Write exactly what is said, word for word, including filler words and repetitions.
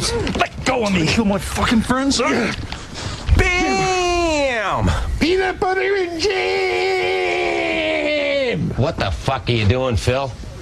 Let go of me. Kill my fucking friends. Bam! Peanut butter and jam! What the fuck are you doing, Phil?